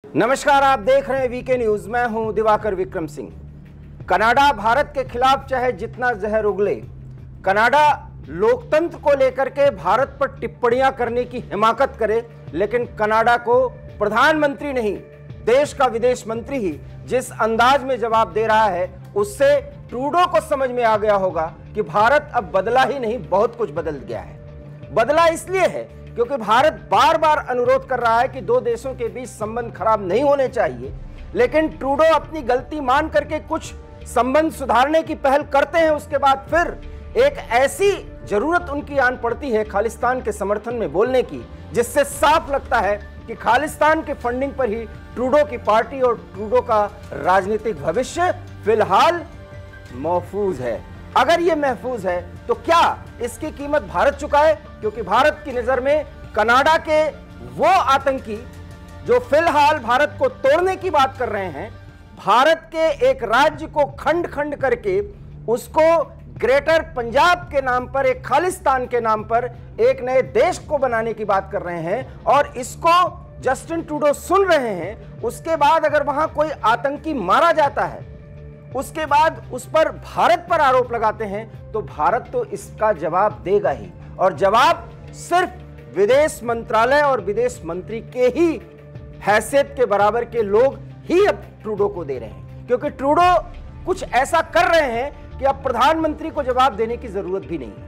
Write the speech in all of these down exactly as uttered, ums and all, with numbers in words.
नमस्कार, आप देख रहे हैं वीके न्यूज। मैं हूं दिवाकर विक्रम सिंह। कनाडा भारत के खिलाफ चाहे जितना जहर उगले, कनाडा लोकतंत्र को लेकर के भारत पर टिप्पणियां करने की हिमाकत करे, लेकिन कनाडा को प्रधानमंत्री नहीं, देश का विदेश मंत्री ही जिस अंदाज में जवाब दे रहा है, उससे ट्रूडो को समझ में आ गया होगा कि भारत अब बदला ही नहीं, बहुत कुछ बदल गया है। बदला इसलिए है क्योंकि भारत बार बार अनुरोध कर रहा है कि दो देशों के बीच संबंध खराब नहीं होने चाहिए, लेकिन ट्रूडो अपनी गलती मान करके कुछ संबंध सुधारने की पहल करते हैं। उसके बाद फिर एक ऐसी जरूरत उनकी आन पड़ती है खालिस्तान के समर्थन में बोलने की, जिससे साफ लगता है कि खालिस्तान के फंडिंग पर ही ट्रूडो की पार्टी और ट्रूडो का राजनीतिक भविष्य फिलहाल महफूज है। अगर ये महफूज है तो क्या इसकी कीमत भारत चुकाए? क्योंकि भारत की नजर में कनाडा के वो आतंकी जो फिलहाल भारत को तोड़ने की बात कर रहे हैं, भारत के एक राज्य को खंड खंड करके उसको ग्रेटर पंजाब के नाम पर, एक खालिस्तान के नाम पर एक नए देश को बनाने की बात कर रहे हैं, और इसको जस्टिन ट्रूडो सुन रहे हैं। उसके बाद अगर वहां कोई आतंकी मारा जाता है, उसके बाद उस पर भारत पर आरोप लगाते हैं, तो भारत तो इसका जवाब देगा ही, और जवाब सिर्फ विदेश मंत्रालय और विदेश मंत्री के ही हैसियत के बराबर के लोग ही अब ट्रूडो को दे रहे हैं। क्योंकि ट्रूडो कुछ ऐसा कर रहे हैं कि अब प्रधानमंत्री को जवाब देने की जरूरत भी नहीं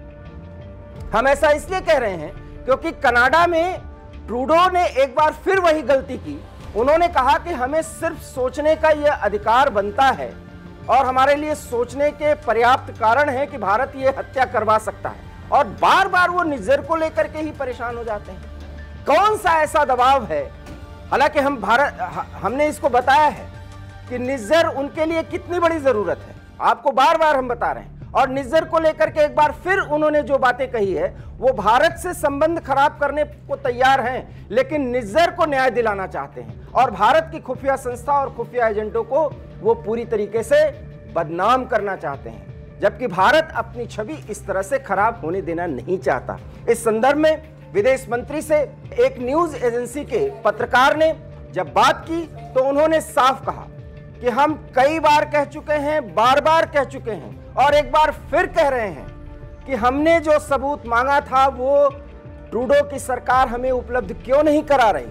है। हम ऐसा इसलिए कह रहे हैं क्योंकि कनाडा में ट्रूडो ने एक बार फिर वही गलती की। उन्होंने कहा कि हमें सिर्फ सोचने का यह अधिकार बनता है और हमारे लिए सोचने के पर्याप्त कारण है कि भारत ये हत्या करवा सकता है, और बार बार वो निज्जर को लेकर के ही परेशान हो जाते हैं। कौन सा ऐसा दबाव है? हालांकि हम भारत हमने इसको बताया है कि निज्जर उनके लिए कितनी बड़ी जरूरत है, आपको बार बार हम बता रहे हैं। और निज्जर को लेकर के एक बार फिर उन्होंने जो बातें कही है, वो भारत से संबंध खराब करने को तैयार हैं, लेकिन निज्जर को न्याय दिलाना चाहते हैं, और भारत की खुफिया संस्था और खुफिया एजेंटों को वो पूरी तरीके से बदनाम करना चाहते हैं, जबकि भारत अपनी छवि इस तरह से खराब होने देना नहीं चाहता। इस संदर्भ में विदेश मंत्री से एक न्यूज एजेंसी के पत्रकार ने जब बात की, तो उन्होंने साफ कहा कि हम कई बार कह चुके हैं, बार बार कह चुके हैं, और एक बार फिर कह रहे हैं कि हमने जो सबूत मांगा था वो ट्रूडो की सरकार हमें उपलब्ध क्यों नहीं करा रही,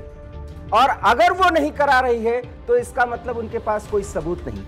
और अगर वो नहीं करा रही है तो इसका मतलब उनके पास कोई सबूत नहीं,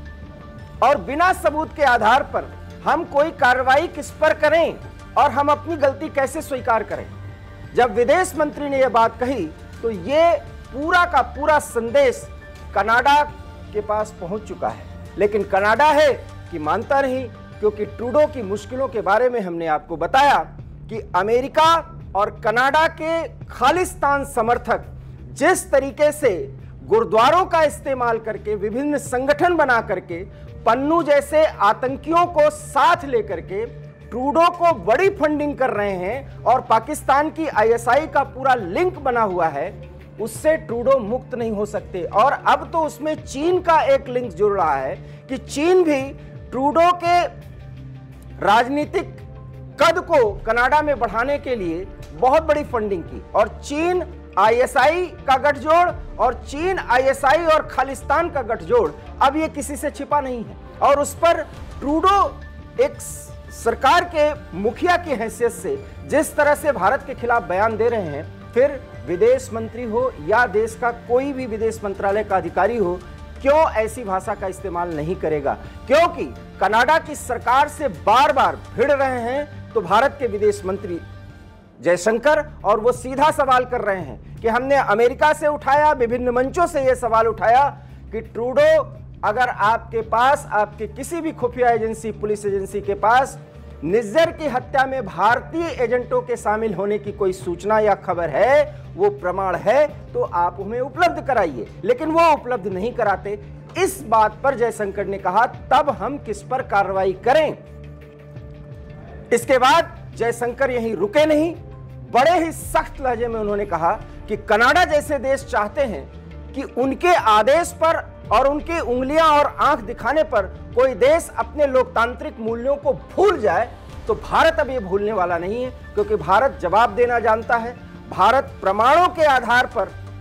और बिना सबूत के आधार पर हम कोई कार्रवाई किस पर करें और हम अपनी गलती कैसे स्वीकार करें। जब विदेश मंत्री ने यह बात कही, तो ये पूरा का पूरा संदेश कनाडा के पास पहुंच चुका है, लेकिन कनाडा है कि मानता नहीं, क्योंकि ट्रूडो की मुश्किलों के बारे में हमने आपको बताया कि अमेरिका और कनाडा के खालिस्तान समर्थक जिस तरीके से गुरुद्वारों का इस्तेमाल करके, विभिन्न संगठन बना करके, पन्नू जैसे आतंकियों को साथ लेकर के ट्रूडो को बड़ी फंडिंग कर रहे हैं, और पाकिस्तान की आईएसआई का पूरा लिंक बना हुआ है, उससे ट्रूडो मुक्त नहीं हो सकते। और अब तो उसमें चीन का एक लिंक जुड़ रहा है कि चीन भी ट्रूडो के राजनीतिक कद को कनाडा में बढ़ाने के लिए बहुत बड़ी फंडिंग की, और चीन आईएसआई का गठजोड़ और चीन आईएसआई और खालिस्तान का गठजोड़ अब ये किसी से छिपा नहीं है, और उस पर ट्रूडो एक सरकार के मुखिया की हैसियत से जिस तरह से भारत के खिलाफ बयान दे रहे हैं, फिर विदेश मंत्री हो या देश का कोई भी विदेश मंत्रालय का अधिकारी हो, क्यों ऐसी भाषा का इस्तेमाल नहीं करेगा? क्योंकि कनाडा की सरकार से बार बार भिड़ रहे हैं तो भारत के विदेश मंत्री जयशंकर, और वो सीधा सवाल कर रहे हैं कि हमने अमेरिका से उठाया, विभिन्न मंचों से यह सवाल उठाया कि ट्रूडो, अगर आपके पास, आपके किसी भी खुफिया एजेंसी, पुलिस एजेंसी के पास निज्जर की हत्या में भारतीय एजेंटों के शामिल होने की कोई सूचना या खबर है, वो प्रमाण है, तो आप हमें उपलब्ध कराइए। लेकिन वो उपलब्ध नहीं कराते। इस बात पर जयशंकर ने कहा, तब हम किस पर कार्रवाई करें। इसके बाद जयशंकर यहीं रुके नहीं, बड़े ही सख्त लहजे में उन्होंने कहा कि कनाडा जैसे देश चाहते हैं कि उनके आदेश पर और उनकी उंगलियां और आंख दिखाने पर कोई देश अपने लोकतांत्रिक मूल्यों को भूल जाए, तो भारत अब ये भूलने वाला नहीं है, क्योंकि भारत जवाब देना जानता है। भारत प्रमाणों के आधार पर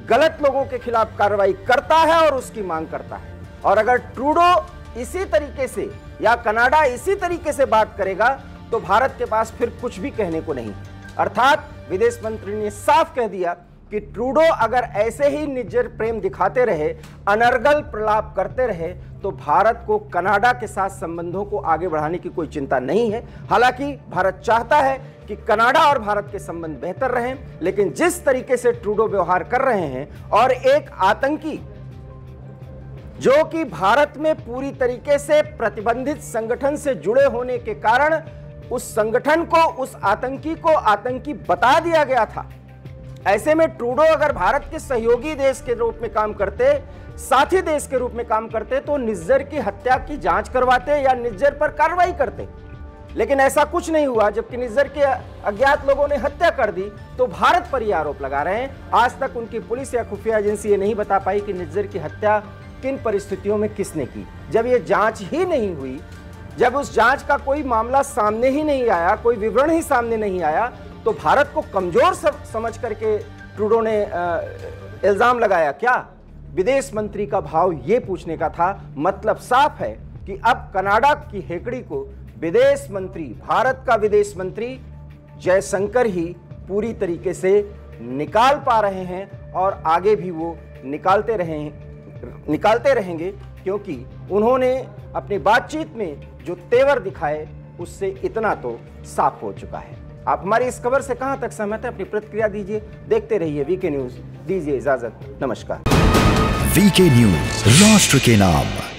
गलत लोगों के खिलाफ कार्रवाई करता है और उसकी मांग करता है। और अगर ट्रूडो इसी तरीके से या कनाडा इसी तरीके से बात करेगा तो भारत के पास फिर कुछ भी कहने को नहीं। अर्थात विदेश मंत्री ने साफ कह दिया कि ट्रूडो अगर ऐसे ही निजर प्रेम दिखाते रहे, अनर्गल प्रलाप करते रहे, तो भारत को कनाडा के साथ संबंधों को आगे बढ़ाने की कोई चिंता नहीं है। हालांकि भारत चाहता है कि कनाडा और भारत के संबंध बेहतर रहें, लेकिन जिस तरीके से ट्रूडो व्यवहार कर रहे हैं और एक आतंकी जो कि भारत में पूरी तरीके से प्रतिबंधित संगठन से जुड़े होने के कारण उस संगठन को, उस आतंकी को आतंकी बता दिया गया था। ऐसे में ट्रूडो अगर भारत के सहयोगी देश के रूप में काम करते, साथी देश के रूप में काम करते, तो निज्जर की हत्या की जांच करवाते या निज्जर पर कार्रवाई करते। लेकिन ऐसा कुछ नहीं हुआ। जबकि निज्जर के अज्ञात लोगों ने हत्या कर दी तो भारत पर यह आरोप लगा रहे हैं। आज तक उनकी पुलिस या खुफिया एजेंसी ये नहीं बता पाई कि निज्जर की हत्या किन परिस्थितियों में किसने की। जब ये जांच ही नहीं हुई, जब उस जांच का कोई मामला सामने ही नहीं आया, कोई विवरण ही सामने नहीं आया, तो भारत को कमजोर समझ करके ट्रूडो ने इल्जाम लगाया क्या? विदेश मंत्री का भाव ये पूछने का था। मतलब साफ है कि अब कनाडा की हेकड़ी को विदेश मंत्री, भारत का विदेश मंत्री जयशंकर ही पूरी तरीके से निकाल पा रहे हैं और आगे भी वो निकालते रहे निकालते रहेंगे, क्योंकि उन्होंने अपनी बातचीत में जो तेवर दिखाए उससे इतना तो साफ हो चुका है। आप हमारी इस खबर से कहां तक सहमत हैं? अपनी प्रतिक्रिया दीजिए। देखते रहिए वीके न्यूज। दीजिए इजाजत, नमस्कार। वीके न्यूज, राष्ट्र के नाम।